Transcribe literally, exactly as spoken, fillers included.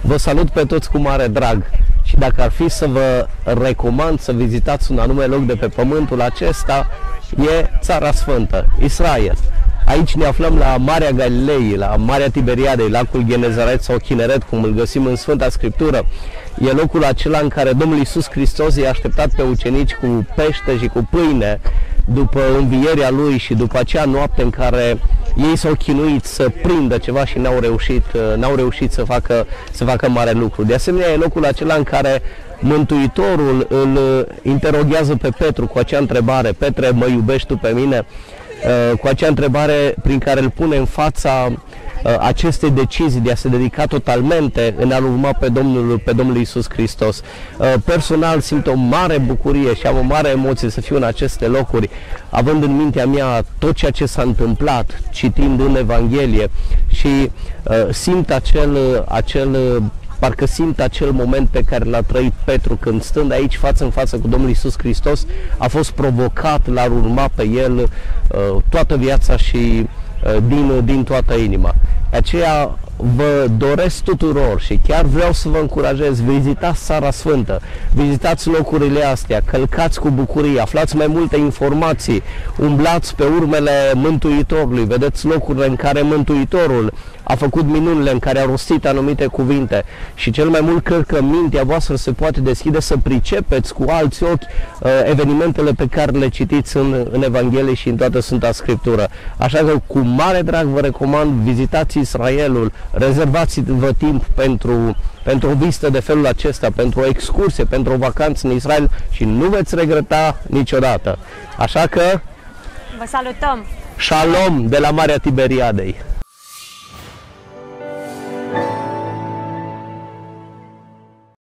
Vă salut pe toți cu mare drag și dacă ar fi să vă recomand să vizitați un anume loc de pe pământul acesta, e Țara Sfântă, Israel. Aici ne aflăm la Marea Galilei, la Marea Tiberiadei, lacul Genezaret sau Chineret, cum îl găsim în Sfânta Scriptură. E locul acela în care Domnul Iisus Hristos i-a așteptat pe ucenici cu pește și cu pâine după învierea Lui și după acea noapte în care ei s-au chinuit să prindă ceva și n-au reușit, n-au reușit să facă, să facă mare lucru. De asemenea, e locul acela în care Mântuitorul îl interoghează pe Petru cu acea întrebare: Petre, mă iubești tu pe mine? Cu acea întrebare prin care îl pune în fața acestei decizii de a se dedica totalmente în a-L urma pe Domnul, pe Domnul Iisus Hristos. Personal simt o mare bucurie și am o mare emoție să fiu în aceste locuri, având în mintea mea tot ceea ce s-a întâmplat, citind în Evanghelie și simt acel, acel parcă simt acel moment pe care l-a trăit Petru când, stând aici față în față cu Domnul Iisus Hristos, a fost provocat la a urma pe El toată viața și din, din toată inima. Aceea vă doresc tuturor și chiar vreau să vă încurajez: vizitați Țara Sfântă, vizitați locurile astea, călcați cu bucurie, aflați mai multe informații, umblați pe urmele Mântuitorului, vedeți locurile în care Mântuitorul a făcut minunile, în care a rostit anumite cuvinte și cel mai mult cred că mintea voastră se poate deschide să pricepeți cu alți ochi uh, evenimentele pe care le citiți în, în Evanghelie și în toată Sfânta Scriptură. Așa că cu mare drag vă recomand: vizitați Israelul, rezervați-vă timp pentru, pentru o vizită de felul acesta, pentru o excursie, pentru o vacanță în Israel și nu veți regreta niciodată. Așa că vă salutăm! Shalom de la Marea Tiberiadei!